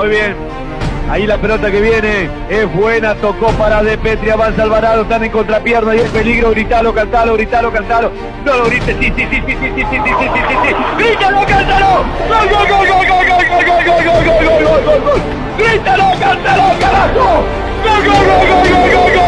Muy bien. Ahí la pelota que viene es buena, tocó para De Petri, avanza Alvarado, están en contrapierna y el peligro, gritalo, cantalo, gritalo, cantalo. No lo grites, sí, grítalo, cántalo. Gol, gol, gol, gol, gol, gol, gol, gol, gol, gol, gol, gol, gol, gol, gol. Grítalo, cántalo, carajo. Gol, gol, gol, gol, gol, gol, gol.